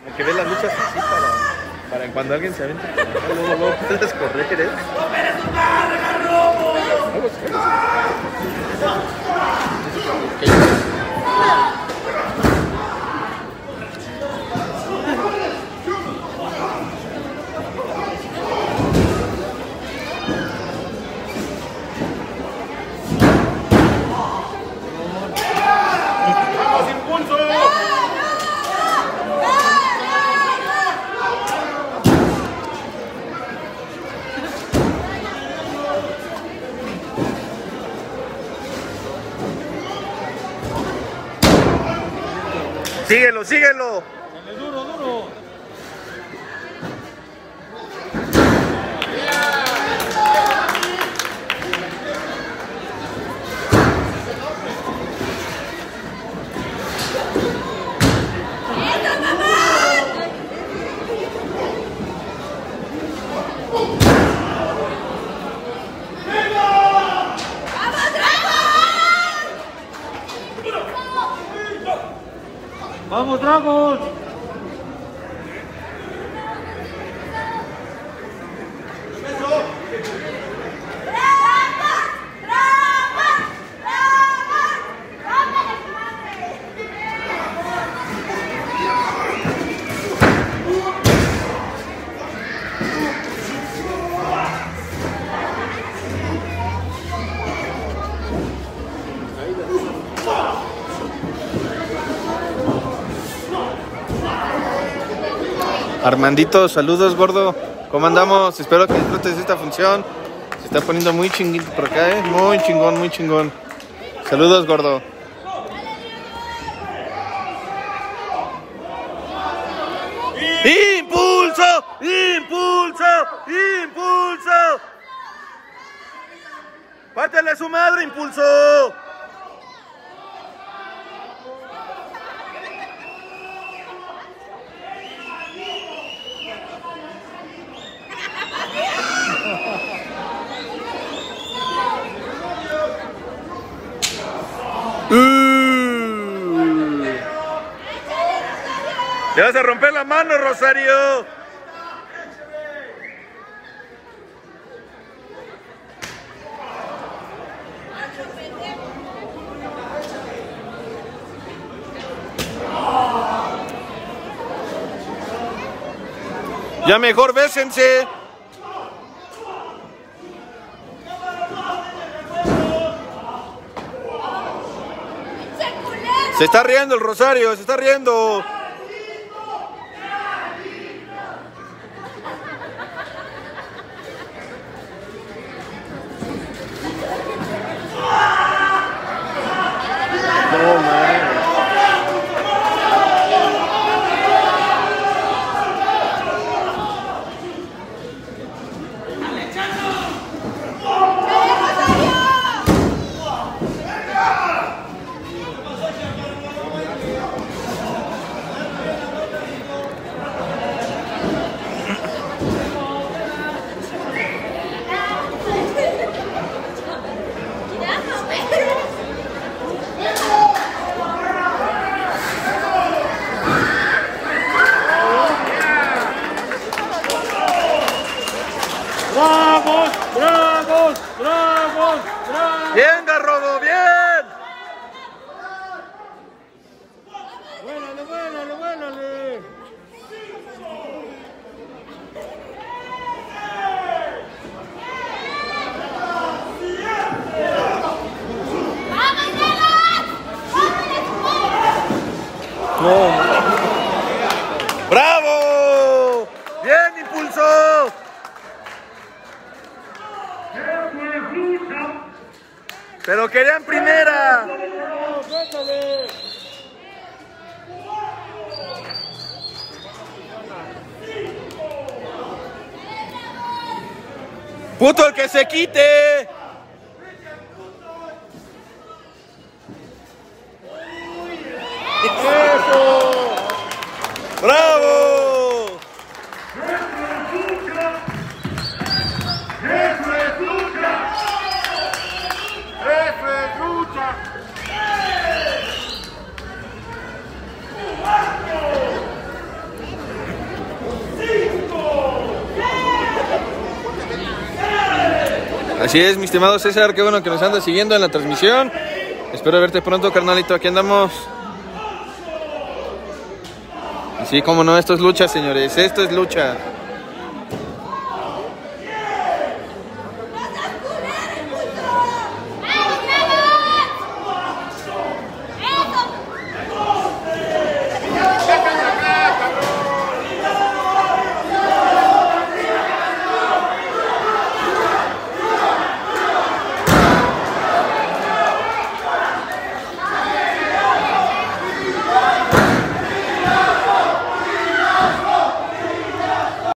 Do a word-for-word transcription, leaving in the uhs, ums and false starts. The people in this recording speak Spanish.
Como que ve las luchas así para, para cuando alguien se avienta por acá, luego, luego puedes correr, ¿eh? Algo así. Síguelo, síguelo. Dale duro, duro. ¡Vamos, Dragos! Armandito, saludos, gordo. ¿Cómo andamos? Espero que disfrutes de esta función. Se está poniendo muy chinguito por acá, ¿eh? Muy chingón, muy chingón. Saludos, gordo. ¡Impulso! ¡Impulso! ¡Impulso! ¡Pártele a su madre, impulso! Uh. ¡Le vas a romper la mano, Rosario! Ya mejor bésense. Se está riendo el Rosario, se está riendo. No, man. ¡Bravos! ¡Bravos! ¡Bravos! ¡Bravos! ¡Bien, Garrobo! ¡Bien! ¡Vuélale, vuélale, vuélale! No. ¡Bravo! ¡Bien, impulso! Pero querían primera. ¡Puto el que se quite! ¡Eso! ¡Bravo! Así es, mi estimado César, qué bueno que nos anda siguiendo en la transmisión. Espero verte pronto, carnalito, aquí andamos. Y sí, como no, esto es lucha, señores, esto es lucha.